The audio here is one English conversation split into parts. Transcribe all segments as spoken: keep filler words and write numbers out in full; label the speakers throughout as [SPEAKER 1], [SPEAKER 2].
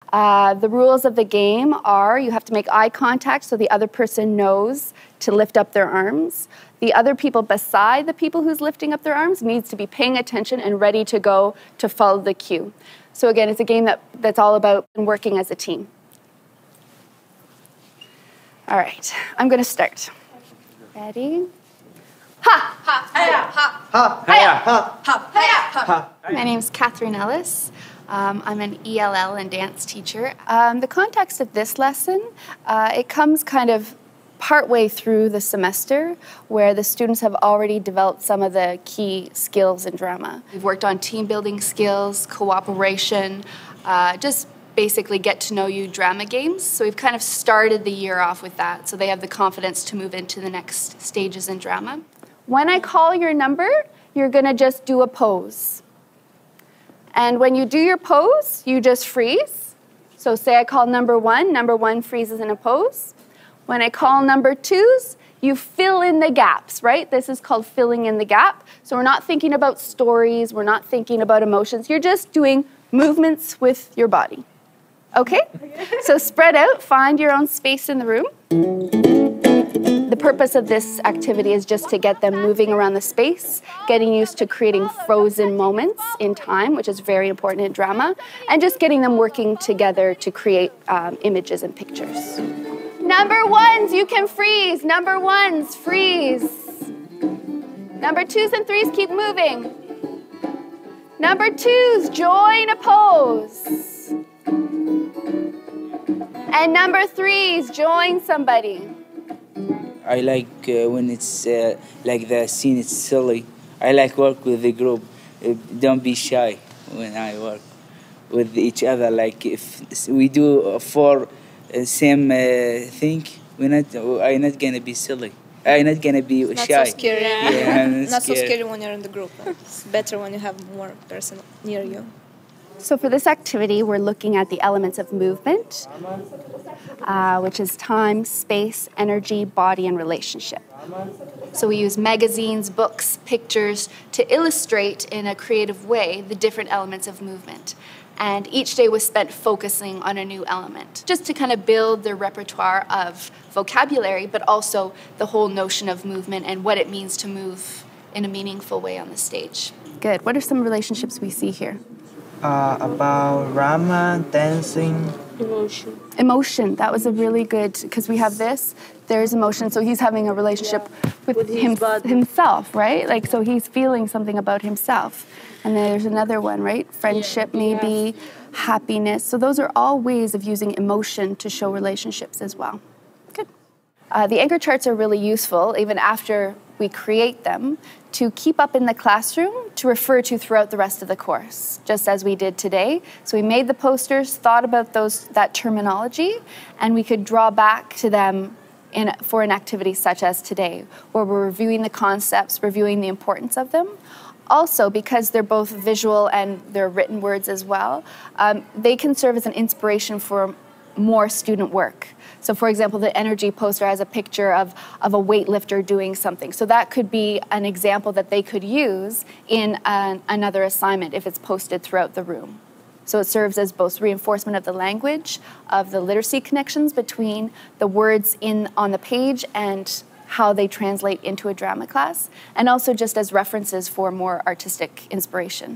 [SPEAKER 1] Uh, the rules of the game are you have to make eye contact so the other person knows to lift up their arms. The other people beside the people who's lifting up their arms needs to be paying attention and ready to go to follow the cue. So again, it's a game that, that's all about working as a team. All right, I'm going to start. Ready? Ha! Ha! Ha! Ha! Ha! Ha! Ha! Ha! Ha! My name's Catherine Ellis. Um, I'm an E L L and dance teacher. Um, the context of this lesson, uh, it comes kind of partway through the semester where the students have already developed some of the key skills in drama. We've worked on team building skills, cooperation, uh, just basically get to know you drama games. So we've kind of started the year off with that so they have the confidence to move into the next stages in drama. When I call your number, you're gonna just do a pose. And when you do your pose, you just freeze. So say I call number one, number one freezes in a pose. When I call number twos, you fill in the gaps, right? This is called filling in the gap. So we're not thinking about stories, we're not thinking about emotions, you're just doing movements with your body. Okay? So spread out, find your own space in the room. The purpose of this activity is just to get them moving around the space, getting used to creating frozen moments in time, which is very important in drama, and just getting them working together to create um, images and pictures. Number ones, you can freeze. Number ones, freeze. Number twos and threes, keep moving. Number twos, join a pose. And number threes, join somebody.
[SPEAKER 2] I like uh, when it's uh, like the scene is silly. I like work with the group. Uh, don't be shy when I work with each other. Like if we do four uh, same uh, thing, we're not. I'm not gonna be silly. I'm not gonna be
[SPEAKER 3] not
[SPEAKER 2] shy.
[SPEAKER 3] So scary.
[SPEAKER 2] Yeah, not,
[SPEAKER 3] not
[SPEAKER 2] scared.
[SPEAKER 3] so scary when you're in the group. It's better when you have more person near you.
[SPEAKER 1] So for this activity, we're looking at the elements of movement, uh, which is time, space, energy, body, and relationship. So we use magazines, books, pictures to illustrate in a creative way the different elements of movement. And each day was spent focusing on a new element, just to kind of build their repertoire of vocabulary, but also the whole notion of movement and what it means to move in a meaningful way on the stage. Good. What are some relationships we see here?
[SPEAKER 4] Uh, about drama, dancing.
[SPEAKER 1] Emotion. Emotion. That was a really good, because we have this, there's emotion. So he's having a relationship yeah. with, with him, himself, right? Like, so he's feeling something about himself. And then there's another one, right? Friendship, yeah. maybe, yeah. happiness. So those are all ways of using emotion to show relationships as well. Good. Uh, the anchor charts are really useful, even after we create them, to keep up in the classroom to refer to throughout the rest of the course, just as we did today. So we made the posters, thought about those that terminology, and we could draw back to them in, for an activity such as today, where we're reviewing the concepts, reviewing the importance of them. Also, because they're both visual and they're written words as well, um, they can serve as an inspiration for more student work. So for example, the energy poster has a picture of, of a weightlifter doing something. So that could be an example that they could use in an, another assignment if it's posted throughout the room. So it serves as both reinforcement of the language, of the literacy connections between the words in on the page and how they translate into a drama class, and also just as references for more artistic inspiration.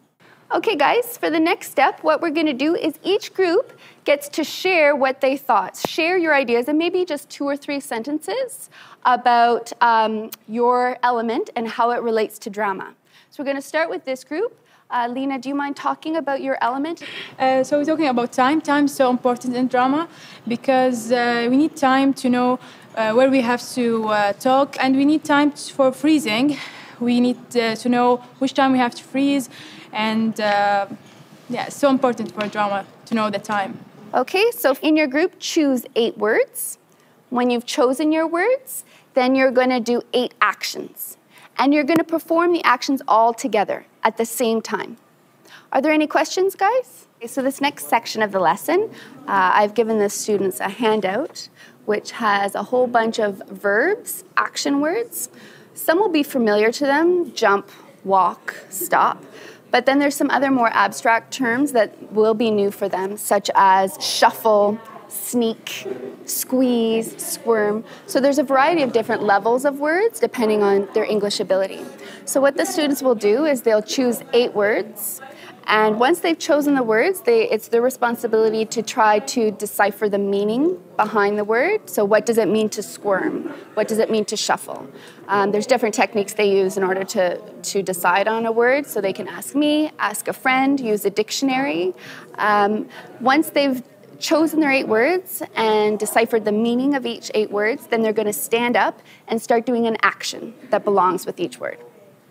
[SPEAKER 1] Okay guys, for the next step, what we're gonna do is each group gets to share what they thought. Share your ideas and maybe just two or three sentences about um, your element and how it relates to drama. So we're gonna start with this group. Uh, Lena, do you mind talking about your element?
[SPEAKER 5] Uh, so we're talking about time. Time is so important in drama because uh, we need time to know uh, where we have to uh, talk, and we need time for freezing. We need uh, to know which time we have to freeze, and uh, yeah, it's so important for drama to know the time.
[SPEAKER 1] Okay, so in your group, choose eight words. When you've chosen your words, then you're going to do eight actions. And you're going to perform the actions all together at the same time. Are there any questions, guys? Okay, so this next section of the lesson, uh, I've given the students a handout which has a whole bunch of verbs, action words. Some will be familiar to them, jump, walk, stop. But then there's some other more abstract terms that will be new for them, such as shuffle, sneak, squeeze, squirm. So there's a variety of different levels of words depending on their English ability. So what the students will do is they'll choose eight words, and once they've chosen the words, they, it's their responsibility to try to decipher the meaning behind the word. So what does it mean to squirm? What does it mean to shuffle? Um, there's different techniques they use in order to, to decide on a word. So they can ask me, ask a friend, use a dictionary. Um, once they've chosen their eight words and deciphered the meaning of each eight words, then they're going to stand up and start doing an action that belongs with each word.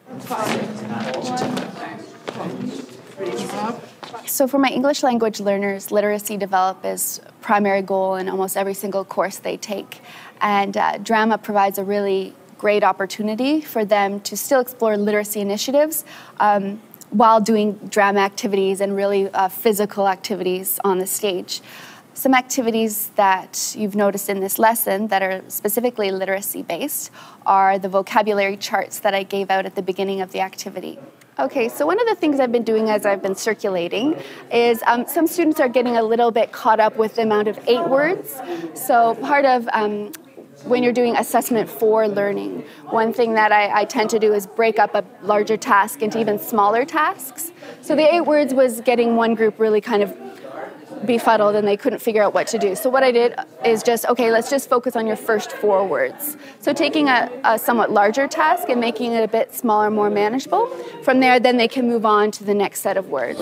[SPEAKER 1] So for my English language learners, literacy develop is primary goal in almost every single course they take. And uh, drama provides a really great opportunity for them to still explore literacy initiatives um, while doing drama activities and really uh, physical activities on the stage. Some activities that you've noticed in this lesson that are specifically literacy-based are the vocabulary charts that I gave out at the beginning of the activity. Okay, so one of the things I've been doing as I've been circulating is um, some students are getting a little bit caught up with the amount of eight words. So part of um, when you're doing assessment for learning, one thing that I, I tend to do is break up a larger task into even smaller tasks. So the eight words was getting one group really kind of befuddled and they couldn't figure out what to do. So what I did is just, okay, let's just focus on your first four words. So taking a, a somewhat larger task and making it a bit smaller, more manageable. From there, then they can move on to the next set of words.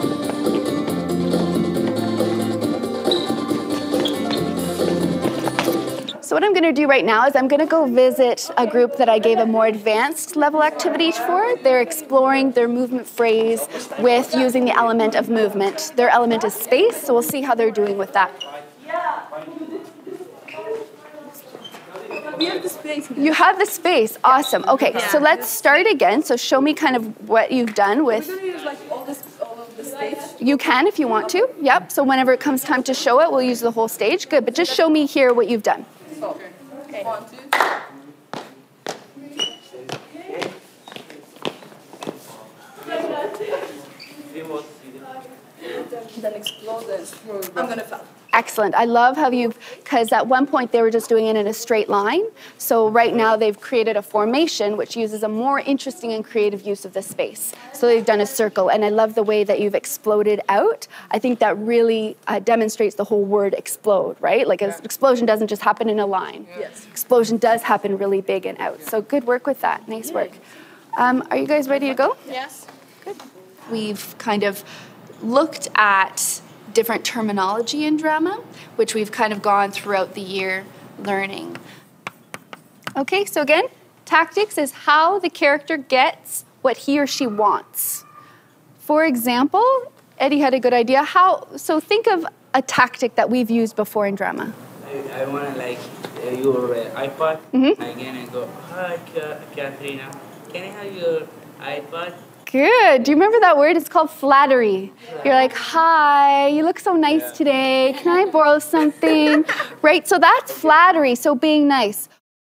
[SPEAKER 1] So what I'm going to do right now is I'm going to go visit a group that I gave a more advanced level activity for. They're exploring their movement phrase with using the element of movement. Their element is space, so we'll see how they're doing with that.
[SPEAKER 6] We have the space.
[SPEAKER 1] You have the space. Awesome. Okay, so let's start again. So show me kind of what you've done with...
[SPEAKER 6] We're going to use like all, this, all of the stage.
[SPEAKER 1] You can if you want to. Yep. So whenever it comes time to show it, we'll use the whole stage. Good. But just show me here what you've done.
[SPEAKER 6] Okay. Okay. One, two. Then explode this. I'm gonna fall.
[SPEAKER 1] Excellent. I love how you've, because at one point they were just doing it in a straight line. So right now they've created a formation which uses a more interesting and creative use of the space. So they've done a circle, and I love the way that you've exploded out. I think that really uh, demonstrates the whole word explode, right? Like an explosion doesn't just happen in a line.
[SPEAKER 6] Yes.
[SPEAKER 1] Explosion does happen really big and out. So good work with that. Nice work. Um, are you guys ready to go?
[SPEAKER 3] Yes.
[SPEAKER 1] Good. We've kind of looked at different terminology in drama, which we've kind of gone throughout the year learning. Okay, so again, tactics is how the character gets what he or she wants. For example, Eddie had a good idea. How? So think of a tactic that we've used before in drama.
[SPEAKER 2] I, I want to like uh, your uh, iPod.
[SPEAKER 1] Mm-hmm.
[SPEAKER 2] I'm gonna go, hi, Ka- Katrina. Can I have your iPod?
[SPEAKER 1] Good. Do you remember that word? It's called flattery. You're like, hi, you look so nice
[SPEAKER 2] Yeah.
[SPEAKER 1] today. Can I borrow something? Right? So that's flattery, so being nice.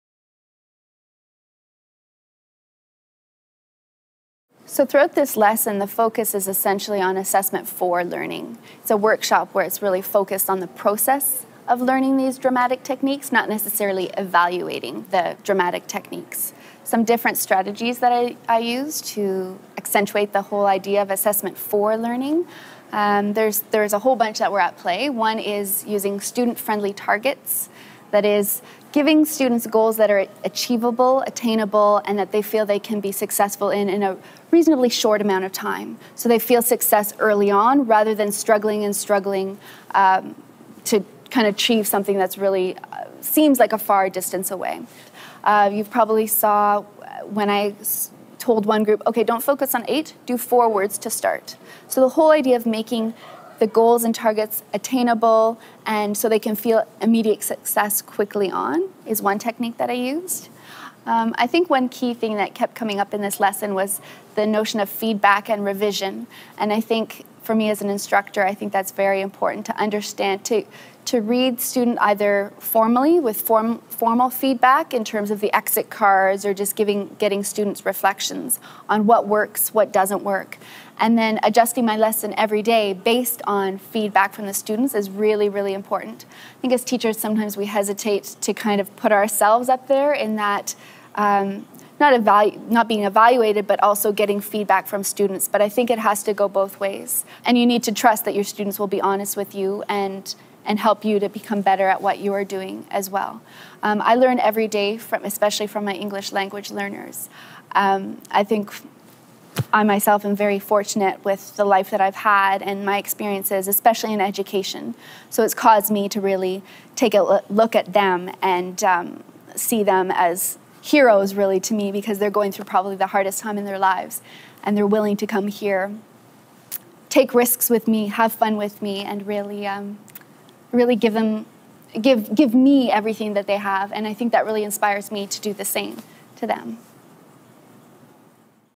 [SPEAKER 1] So throughout this lesson, the focus is essentially on assessment for learning. It's a workshop where it's really focused on the process of learning these dramatic techniques, not necessarily evaluating the dramatic techniques. Some different strategies that I, I use to accentuate the whole idea of assessment for learning. Um, there's, there's a whole bunch that were at play. One is using student-friendly targets. That is, giving students goals that are achievable, attainable, and that they feel they can be successful in in a reasonably short amount of time. So they feel success early on rather than struggling and struggling um, to kind of achieve something that's really uh, seems like a far distance away. Uh, you probably saw when I told one group, okay, don't focus on eight, do four words to start. So the whole idea of making the goals and targets attainable and so they can feel immediate success quickly on is one technique that I used. Um, I think one key thing that kept coming up in this lesson was the notion of feedback and revision. And I think for me as an instructor, I think that's very important to understand, to, to read student either formally with form, formal feedback in terms of the exit cards or just giving, getting students reflections on what works, what doesn't work. And then adjusting my lesson every day based on feedback from the students is really, really important. I think as teachers, sometimes we hesitate to kind of put ourselves up there in that, um, not, evalu not being evaluated, but also getting feedback from students. But I think it has to go both ways. And you need to trust that your students will be honest with you and, and help you to become better at what you are doing as well. Um, I learn every day, from, especially from my English language learners. Um, I think I myself am very fortunate with the life that I've had and my experiences, especially in education. So it's caused me to really take a look at them and um, see them as heroes, really, to me, because they're going through probably the hardest time in their lives, and they're willing to come here, take risks with me, have fun with me, and really, um, really give them, give give me everything that they have. And I think that really inspires me to do the same to them.